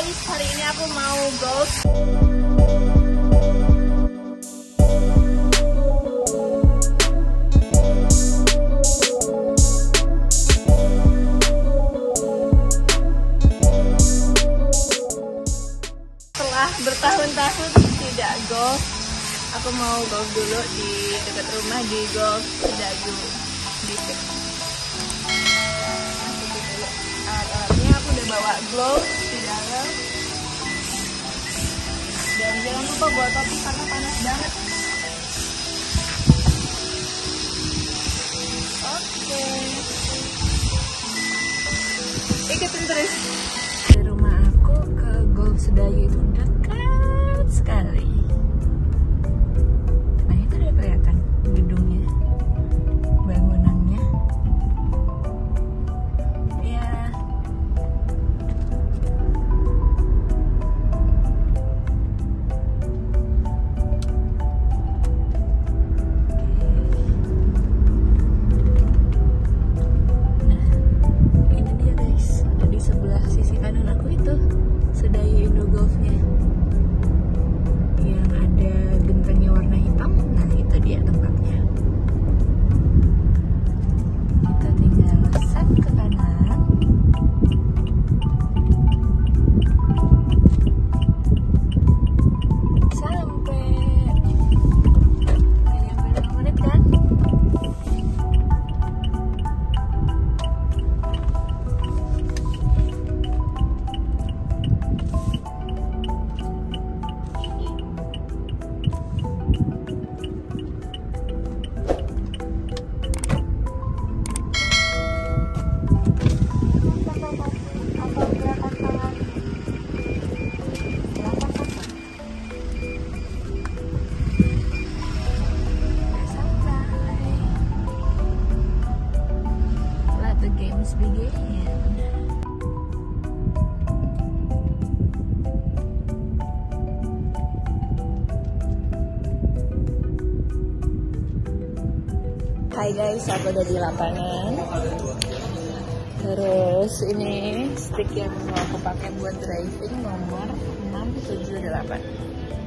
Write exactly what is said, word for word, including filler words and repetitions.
guys, hari ini aku mau golf. Setelah bertahun-tahun tidak golf, aku mau golf dulu di dekat rumah di Golf Sedayu gitu. Alat-alatnya aku udah bawa gloves di dalam, dan jangan lupa bawa topi karena panas banget. Oke, ikutin terus. Dari rumah aku ke Golf Sedayu itu dekat sekali. Nah, itu udah kelihatan gedungnya, bangunannya. Ya, Sedayu Indo Golfnya yang ada gentengnya warna hitam. Nah, itu dia tempatnya. Kita tinggal set ke kanan. Sampai hanya berapa menit kan? Begin. Hai guys, aku udah di lapangan. Terus ini stick yang mau aku pakai buat driving nomor enam tujuh delapan.